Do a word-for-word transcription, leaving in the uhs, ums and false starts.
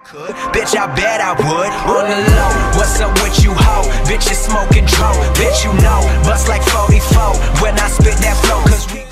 could, bitch, I bet I would. On the low, what's up with you, ho? Bitch, you smoking dro, bitch, you know. Bust like forty-four when I spit that flow, cause we